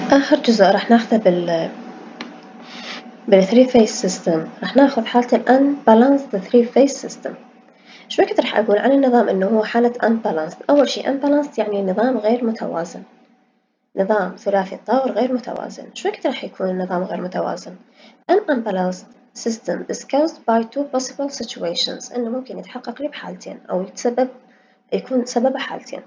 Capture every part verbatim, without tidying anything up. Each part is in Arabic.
آخر جزء راح ناخذه بال بال three phase system راح ناخذ حالة ال unbalanced three phase system. شو وقت راح أقول عن النظام إنه هو حالة unbalanced؟ أول شي unbalanced يعني نظام غير متوازن، نظام ثلاثي الطور غير متوازن. شو وقت راح يكون النظام غير متوازن؟ An unbalanced system is caused by two possible situations. إنه ممكن يتحقق لي بحالتين أو يتسبب يكون سببه حالتين.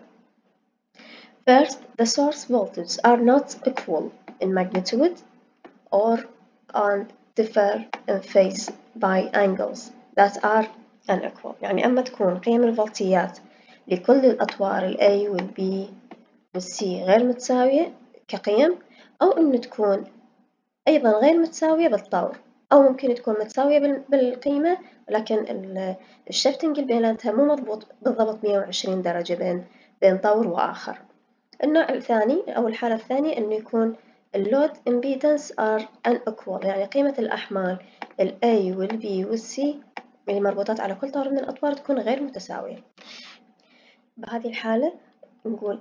First, the source voltages are not equal in magnitude or and differ in phase by angles that are unequal. يعني أما تكون قيم الفولتيات لكل الأطوار ال A وال B وال C غير متساوية كقيم، أو إنه تكون أيضا غير متساوية بالطور، أو ممكن تكون متساوية بالقيمة ولكن الشفتنج اللي بيناتها مو مضبوط بالضبط مية وعشرين درجة بين بين طور وآخر. النوع الثاني أو الحالة الثانية إنه يكون اللود impedance are unequal، يعني قيمة الأحمال ال A وال B وال C اللي مربوطات على كل طور من الأطوار تكون غير متساوية. بهذه الحالة نقول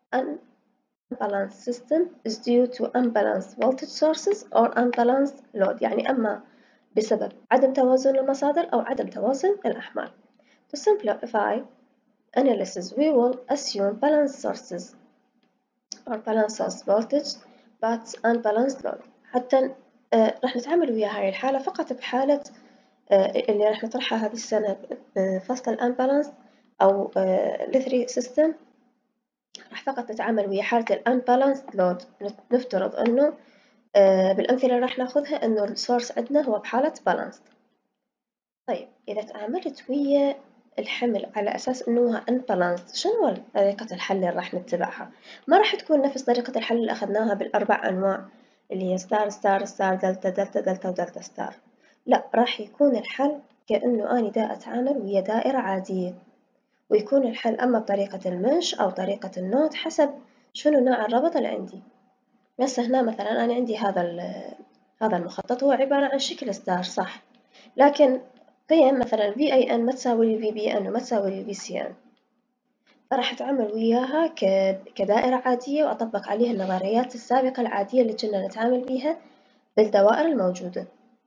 unbalanced system is due to unbalanced voltage sources or unbalanced load، يعني أما بسبب عدم توازن المصادر أو عدم توازن الأحمال. To simplify analysis we will assume balanced sources or balanced source voltage but unbalanced load. حتى آه راح نتعامل ويا هاي الحالة فقط بحالة آه اللي راح نطرحها هذه السنة بفصل unbalanced أو آه الثري سيستم. راح فقط نتعامل ويا حالة unbalanced load. نفترض إنه آه بالأمثلة اللي راح ناخذها إنه السورس عندنا هو بحالة balanced. طيب إذا تعاملت ويا الحمل على أساس إنه unbalanced، شنو طريقة الحل اللي راح نتبعها؟ ما راح تكون نفس طريقة الحل اللي أخذناها بالأربع أنواع اللي هي ستار ستار ستار دلتا دلتا دلتا ودلتا ستار. لا، راح يكون الحل كأنه أنا دا أتعامل ويا دائرة عادية، ويكون الحل أما بطريقة المش أو طريقة النوت حسب شنو نوع الربط اللي عندي. بس هنا مثلا أنا عندي هذا هذا المخطط هو عبارة عن شكل ستار صح، لكن قيم مثلا في اي ان ما تساوي في بي ان وما تساوي في سي ان، فراح أتعامل وياها كدائرة عادية وأطبق عليها النظريات السابقة العادية اللي كنا نتعامل بيها بالدوائر الموجودة.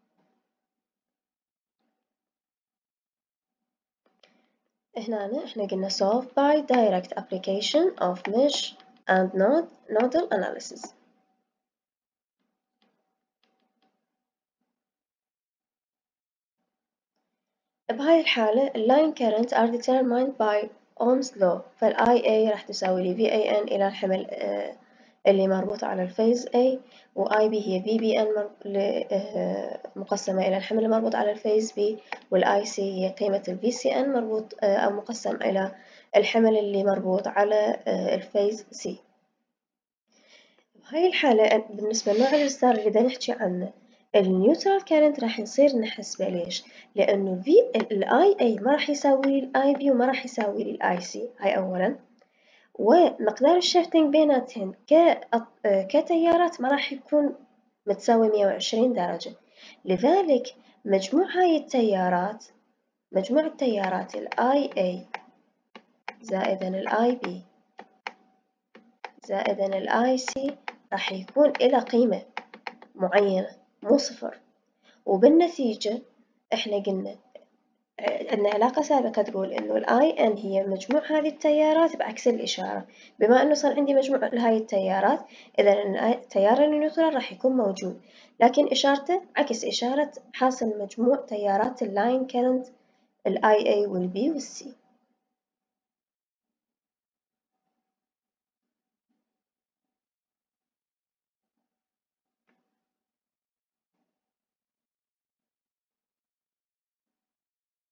هنا احنا قلنا solve by direct application of mesh and node nodal analysis. بهاي الحالة line current are determined by Ohm's law، فال I A راح تساوي لي V A N إلى الحمل اللي مربوط على الفيز A، و I B هي V B N مقسمة إلى الحمل المربوط على الفيز B، وال I C هي قيمة ال V C N مربوط أو مقسم إلى الحمل اللي مربوط على الفيز C. بهاي الحالة بالنسبة لنوع الستار اللي بدنا نحكي عنه النيوترال كارنت راح نصير نحسبه. ليش؟ لأنه في ال I A ما راح يساوي ال I B وما راح يساوي ال I C، هاي أولا. ومقدار الشيفتنج بيناتهن كتيارات ما راح يكون متساوي مية وعشرين درجة، لذلك مجموع هاي التيارات مجموع التيارات ال I A زائدا ال I B زائدا ال I C راح يكون إلى قيمة معينة مو صفر. وبالنتيجة إحنا قلنا عندنا علاقة سابقة تقول إنه ال I N هي مجموع هذه التيارات بعكس الإشارة. بما إنه صار عندي مجموع هاي التيارات إذا التيار النيوترال راح يكون موجود، لكن إشارته عكس إشارة حاصل مجموع تيارات اللاين كارنت ال I A وال B وال C.